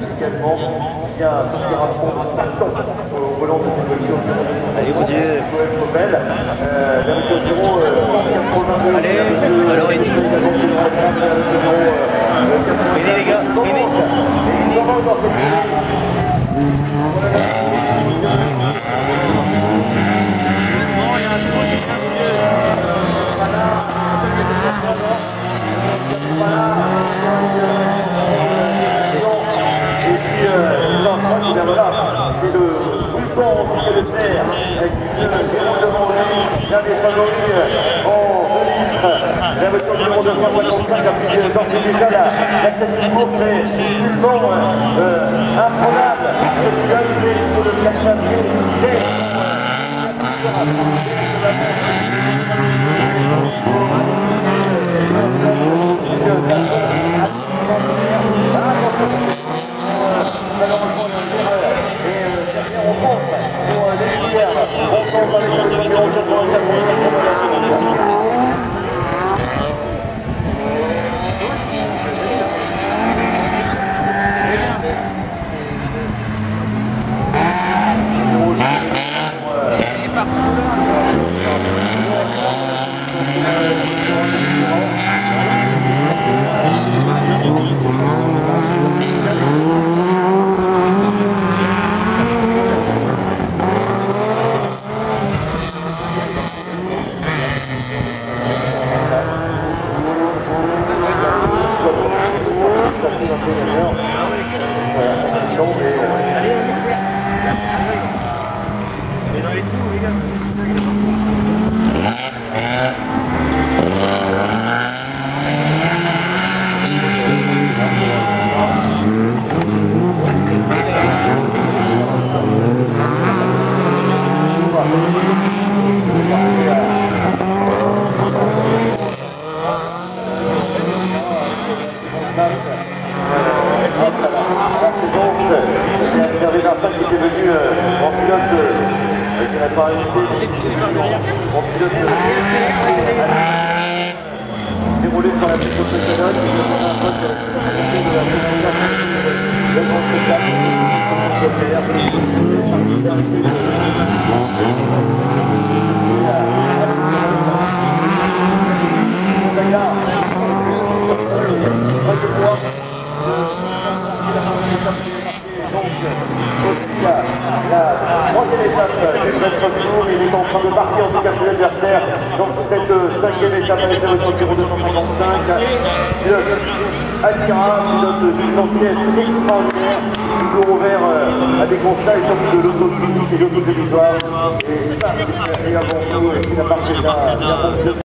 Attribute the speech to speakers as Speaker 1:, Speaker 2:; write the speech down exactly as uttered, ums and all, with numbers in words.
Speaker 1: également. Il y a un petit rapport partant au volant de cette voiture.
Speaker 2: Allez, vous dites.
Speaker 1: Belle. Euh, la voiture zéro, euh,
Speaker 2: allez, alors il dit. Venez les gars, venez.
Speaker 1: Et puis, euh, voilà, c'est le ruban qui fait le fer, qui se déroule devant lui, l'un des favoris en deux titres. La voiture numéro deux cent soixante-cinq a pris d'ores et déjà la, la tête du groupe, mais nullement euh, imprenable. Ce pilote est sur le quatre avril. Malheureusement, il y a une erreur. Et derrière, on pense pour les lumières. On pense avec le numéro qui était venu euh, en pilote, euh, qui n'a pas arrêté, en pilote euh, déroulé sur la piste précédente, qui a un poste de la troisième étape de notre tour, il est en train de partir en tout cas chez l'adversaire. Donc cette cinquième étape avec la voiture numéro deux cent cinquante-cinq. Pilote Almira, pilote d'une gentillesse extraordinaire, toujours ouvert à des constats et surtout de l'autocritique et de l'autodérisoire. Et ça, c'est avant tout, c'est la partie de la